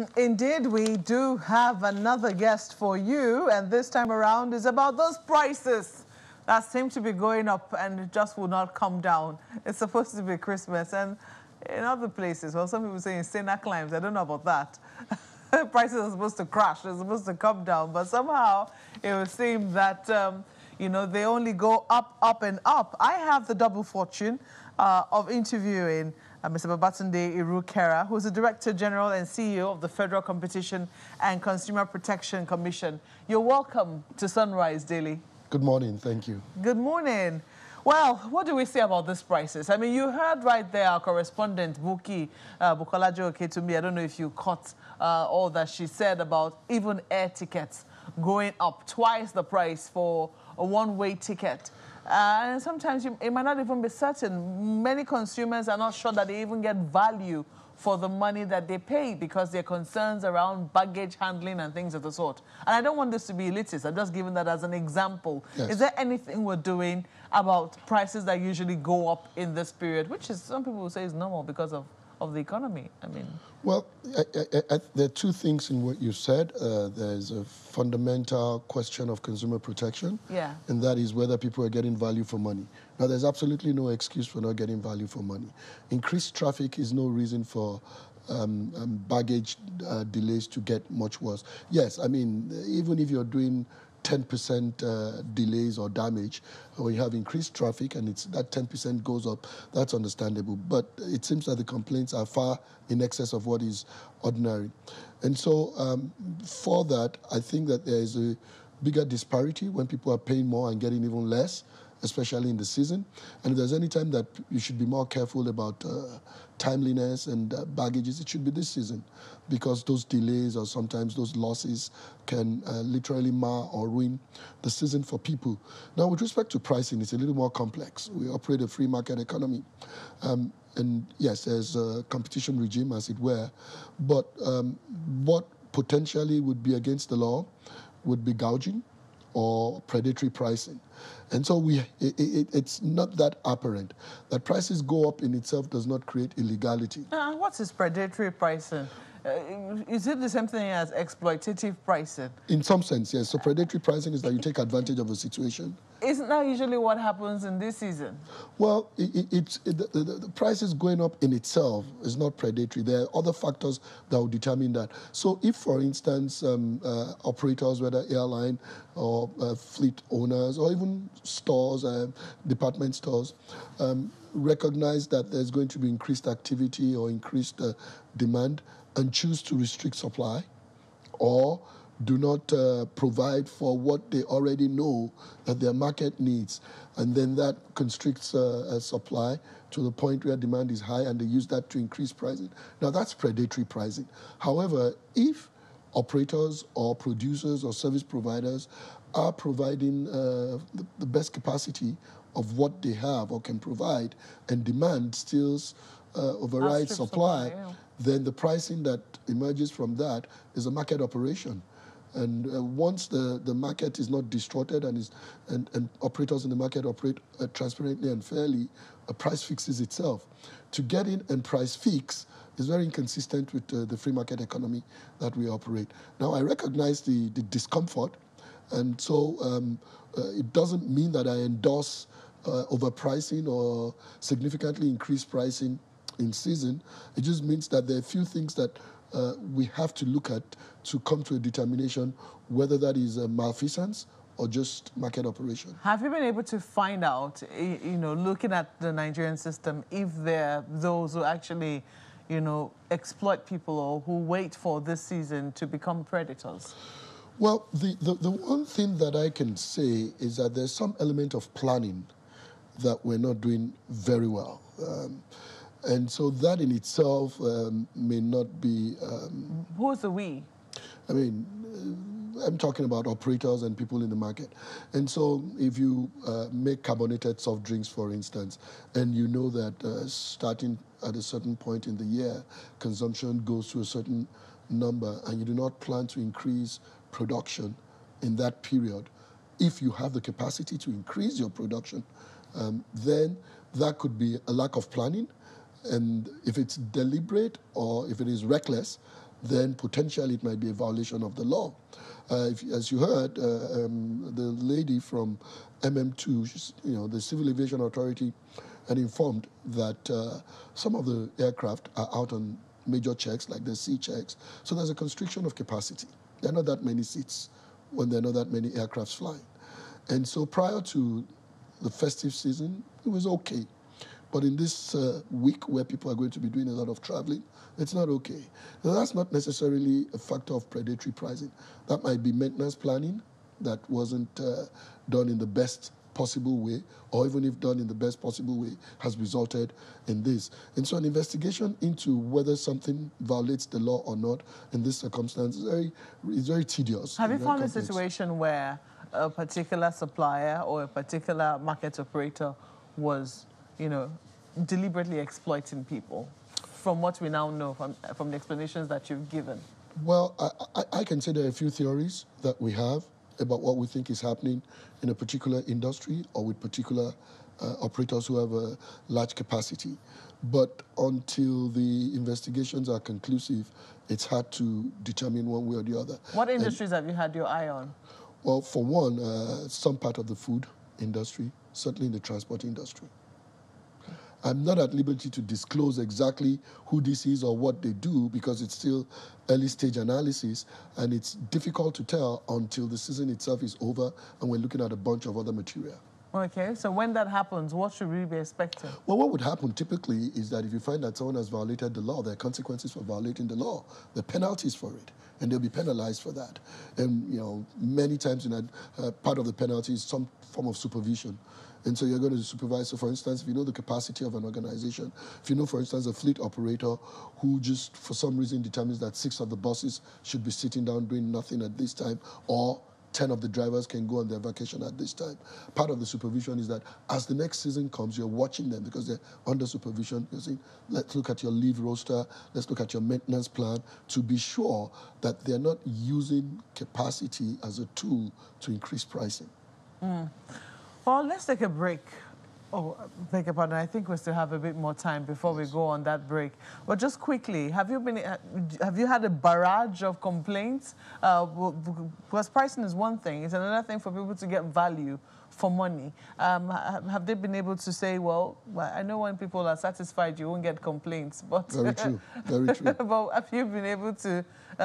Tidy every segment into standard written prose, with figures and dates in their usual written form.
Indeed, we do have another guest for you, and this time around is about those prices that seem to be going up and it just will not come down. It's supposed to be Christmas, and in other places, well, some people say in Sena climes, I don't know about that. Prices are supposed to crash, they're supposed to come down, but somehow it would seem that, you know, they only go up, up, and up. I have the double fortune of interviewing Mr. Babatunde Irukera, who's the Director General and CEO of the Federal Competition and Consumer Protection Commission. You're welcome to Sunrise Daily. Good morning, thank you. Good morning. Well, what do we say about these prices? I mean, you heard right there our correspondent, Buki Bukolajo Oketumi. I don't know if you caught all that she said about even air tickets going up twice the price for a one-way ticket. And sometimes it might not even be certain. Many consumers are not sure that they even get value for the money that they pay because there are concerns around baggage handling and things of the sort. And I don't want this to be elitist. I'm just giving that as an example. Yes. Is there anything we're doing about prices that usually go up in this period, which is, some people will say is normal because of the economy? I mean... Well, there are two things in what you said. There's a fundamental question of consumer protection, and that is whether people are getting value for money. Now, there's absolutely no excuse for not getting value for money. Increased traffic is no reason for baggage delays to get much worse. Yes, I mean, even if you're doing 10% delays or damage, or you have increased traffic and that 10% goes up, that's understandable. But it seems that the complaints are far in excess of what is ordinary. And so for that, I think that there is a bigger disparity when people are paying more and getting even less, especially in the season. And if there's any time that you should be more careful about timeliness and baggages, it should be this season, because those delays or sometimes those losses can literally mar or ruin the season for people. Now, with respect to pricing, it's a little more complex. We operate a free market economy. And yes, there's a competition regime, as it were, but what potentially would be against the law would be gouging or predatory pricing. And so it's not that apparent. That prices go up in itself does not create illegality. What is predatory pricing? Is it the same thing as exploitative pricing? In some sense, yes. So predatory pricing is that you take advantage of a situation. Isn't that usually what happens in this season? Well, the prices going up in itself is not predatory. There are other factors that will determine that. So if, for instance, operators, whether airline or fleet owners or even stores, department stores, recognize that there's going to be increased activity or increased demand and choose to restrict supply, or do not provide for what they already know that their market needs, and then that constricts supply to the point where demand is high, and they use that to increase pricing. Now, that's predatory pricing. However, if operators or producers or service providers are providing the best capacity of what they have or can provide, and demand still overrides supply, then the pricing that emerges from that is a market operation. And once the market is not distorted and operators in the market operate transparently and fairly, a price fixes itself. To get in and price fix is very inconsistent with the free market economy that we operate. Now, I recognize the discomfort, and so it doesn't mean that I endorse overpricing or significantly increased pricing in season. It just means that there are a few things that we have to look at to come to a determination whether that is a malfeasance or just market operation. Have you been able to find out, you know, looking at the Nigerian system, if there are those who actually, you know, exploit people or who wait for this season to become predators? Well, the one thing that I can say is that there's some element of planning that we're not doing very well. And so that in itself may not be... Who's the we? I mean, I'm talking about operators and people in the market. And so if you make carbonated soft drinks, for instance, and you know that starting at a certain point in the year, consumption goes to a certain number, and you do not plan to increase production in that period, if you have the capacity to increase your production, then that could be a lack of planning. And if it's deliberate or if it is reckless, then potentially it might be a violation of the law. As you heard, the lady from MM2, the Civil Aviation Authority, had informed that some of the aircraft are out on major checks, like the C checks. So there's a constriction of capacity. There are not that many seats when there are not that many aircrafts flying. And so prior to the festive season, it was okay. But in this week where people are going to be doing a lot of traveling, it's not okay. Now, that's not necessarily a factor of predatory pricing. That might be maintenance planning that wasn't done in the best possible way, or even if done in the best possible way, has resulted in this. And so an investigation into whether something violates the law or not in this circumstance is very tedious. Have you found a situation where a particular supplier or a particular market operator was, deliberately exploiting people, from what we now know from the explanations that you've given? Well, I can say there are a few theories that we have about what we think is happening in a particular industry or with particular operators who have a large capacity. But until the investigations are conclusive, it's hard to determine one way or the other. What industries have you had your eye on? Well, for one, some part of the food industry, certainly in the transport industry. I'm not at liberty to disclose exactly who this is or what they do because it's still early stage analysis and it's difficult to tell until the season itself is over and we're looking at a bunch of other material. Okay, so when that happens, what should we be expecting? Well, what would happen typically is that if you find that someone has violated the law, there are consequences for violating the law. There are penalties for it, and they'll be penalized for that. And, many times part of the penalty is some form of supervision. And so you're going to supervise. So, for instance, if you know the capacity of an organization, if you know, for instance, a fleet operator who just for some reason determines that 6 of the buses should be sitting down doing nothing at this time, or 10 of the drivers can go on their vacation at this time. Part of the supervision is that as the next season comes, you're watching them because they're under supervision. You're saying, let's look at your leave roster, let's look at your maintenance plan to be sure that they're not using capacity as a tool to increase pricing. Well, let's take a break. Oh, beg your pardon. I think we still have a bit more time before we go on that break. But just quickly, have you had a barrage of complaints? Because pricing is one thing. It's another thing for people to get value for money. Have they been able to say, well, I know when people are satisfied, you won't get complaints. But very true. Very true. But have you been able to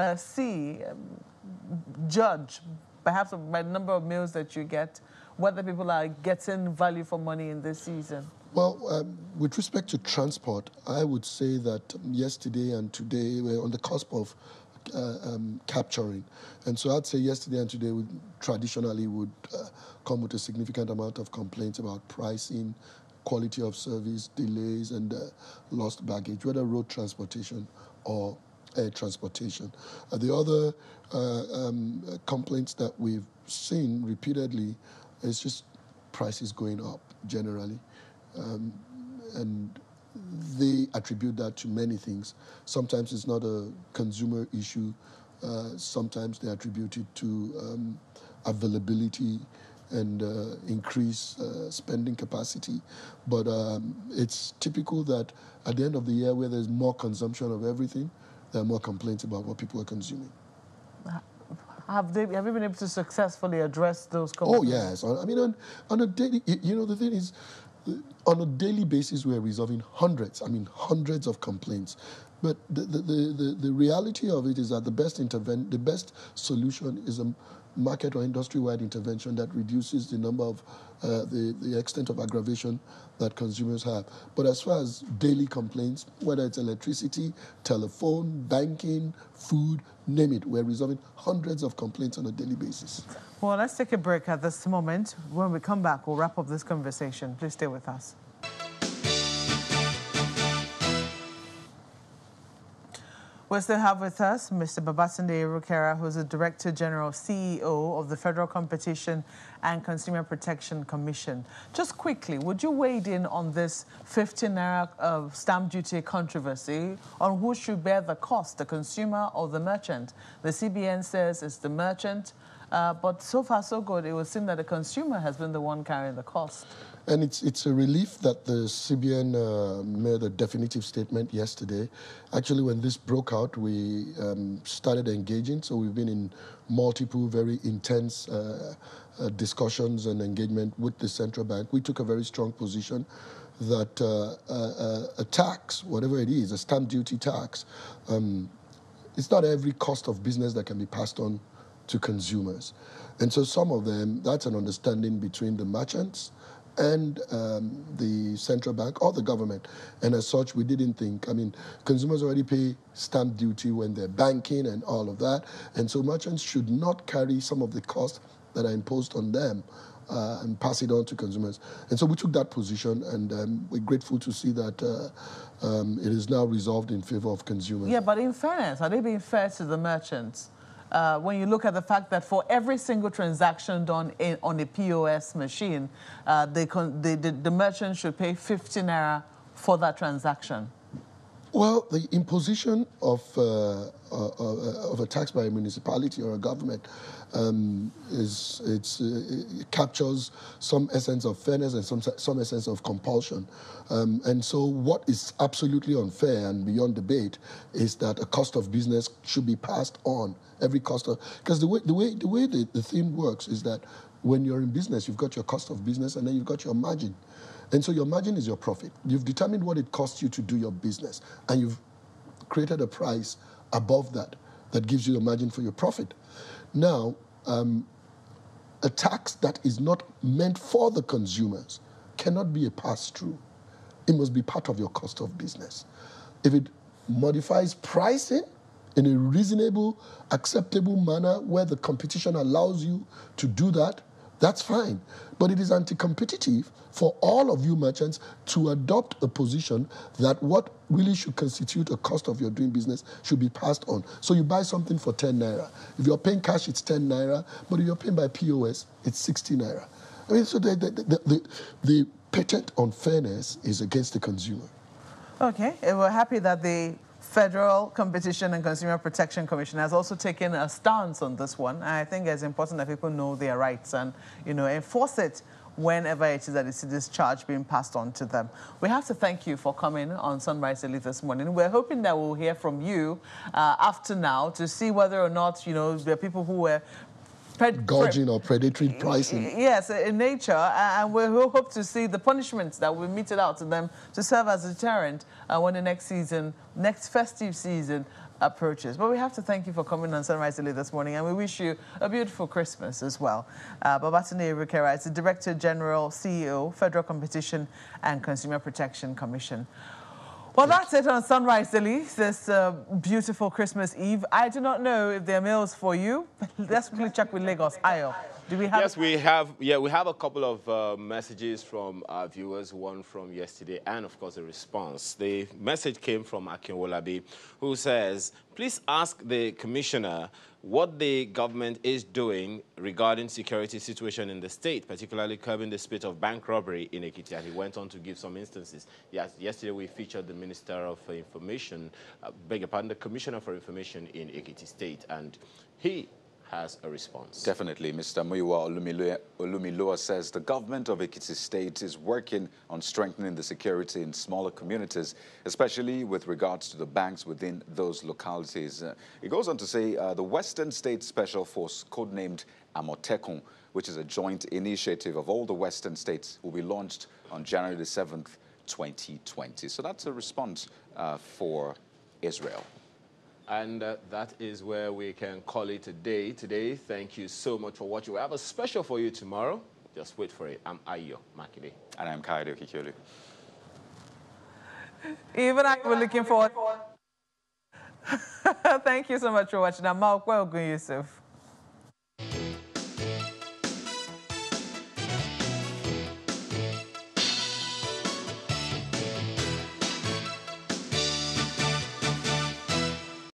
judge, perhaps by the number of meals that you get, whether people are getting value for money in this season? Well, with respect to transport, I would say that yesterday and today we're on the cusp of capturing. And so I'd say yesterday and today traditionally would come with a significant amount of complaints about pricing, quality of service, delays, and lost baggage, whether road transportation or air transportation. The other complaints that we've seen repeatedly is just prices going up generally. And they attribute that to many things. Sometimes it's not a consumer issue. Sometimes they attribute it to availability and increased spending capacity. But it's typical that at the end of the year where there's more consumption of everything, there are more complaints about what people are consuming. Have you been able to successfully address those complaints? Oh, yes. I mean, on a daily, the thing is, on a daily basis, we're resolving hundreds of complaints. But the reality of it is that the best solution is a market or industry-wide intervention that reduces the number of the extent of aggravation that consumers have. But as far as daily complaints, whether it's electricity, telephone, banking, food, name it, we're resolving hundreds of complaints on a daily basis. Well, let's take a break at this moment. When we come back, we'll wrap up this conversation. Please stay with us. We still have with us Mr. Babatunde Irukera, who's the Director General, CEO of the Federal Competition and Consumer Protection Commission. Just quickly, would you weigh in on this 15 naira stamp duty controversy on who should bear the cost, the consumer or the merchant? The CBN says it's the merchant, but so far so good. It would seem that the consumer has been the one carrying the cost. And it's a relief that the CBN made a definitive statement yesterday. Actually, when this broke out, we started engaging. So we've been in multiple very intense discussions and engagement with the central bank. We took a very strong position that a tax, whatever it is, a stamp duty tax, it's not every cost of business that can be passed on to consumers. And so some of them, that's an understanding between the merchants and the central bank or the government. And as such, we didn't think, I mean, consumers already pay stamp duty when they're banking and all of that. And so merchants should not carry some of the costs that are imposed on them and pass it on to consumers. And so we took that position, and we're grateful to see that it is now resolved in favor of consumers. Yeah, but in fairness, are they being fair to the merchants? When you look at the fact that for every single transaction done on a POS machine, the merchant should pay 50 naira for that transaction. Well, the imposition of a tax by a municipality or a government it captures some essence of fairness and some essence of compulsion. And so what is absolutely unfair and beyond debate is that a cost of business should be passed on. Every cost of, because the way the thing works is that when you're in business, you've got your cost of business and then you've got your margin. And so your margin is your profit. You've determined what it costs you to do your business, and you've created a price above that that gives you a margin for your profit. Now, a tax that is not meant for the consumers cannot be a pass-through. It must be part of your cost of business. If it modifies pricing in a reasonable, acceptable manner where the competition allows you to do that, that's fine. But it is anti-competitive for all of you merchants to adopt a position that what really should constitute a cost of your doing business should be passed on. So you buy something for 10 naira. If you're paying cash, it's 10 naira. But if you're paying by POS, it's 60 naira. I mean, so the patent unfairness is against the consumer. Okay, and we're happy that the Federal Competition and Consumer Protection Commission has also taken a stance on this one. I think it's important that people know their rights and, enforce it whenever it is that they see this charge being passed on to them. We have to thank you for coming on Sunrise Daily this morning. We're hoping that we'll hear from you after now to see whether or not, there are people who were gouging or predatory pricing. Yes, in nature, and we hope to see the punishments that will mete it out to them to serve as a deterrent when the next festive season approaches. But we have to thank you for coming on Sunrise Daily this morning, and we wish you a beautiful Christmas as well. Babatunde Rukera is the Director General, CEO, Federal Competition and Consumer Protection Commission. Well, that's it on Sunrise Daily this beautiful Christmas Eve. I do not know if there are meals for you. Let's quickly check with Lagos. Ayo, do we have? Yes, we have. Yeah, we have a couple of messages from our viewers. One from yesterday, and of course a response. The message came from Akinwolabi, who says, "Please ask the commissioner what the government is doing regarding security situation in the state, particularly curbing the spate of bank robbery in Ekiti." And he went on to give some instances. Yes, yesterday we featured the Minister of Information, the Commissioner for Information in Ekiti State, and he has a response. Definitely. Mr. Muyiwa Olumiloa says the government of Ekiti State is working on strengthening the security in smaller communities, especially with regards to the banks within those localities. He goes on to say the Western State Special Force, codenamed Amotekun, which is a joint initiative of all the Western states, will be launched on January the 7th, 2020. So that's a response for Israel. And that is where we can call it a day today. Thank you so much for watching. We have a special for you tomorrow. Just wait for it. I'm Ayo Makide. And I'm Kayode Okikiolu. Even I were looking forward. Thank you so much for watching. I'm Malkwe Ogun Yusuf.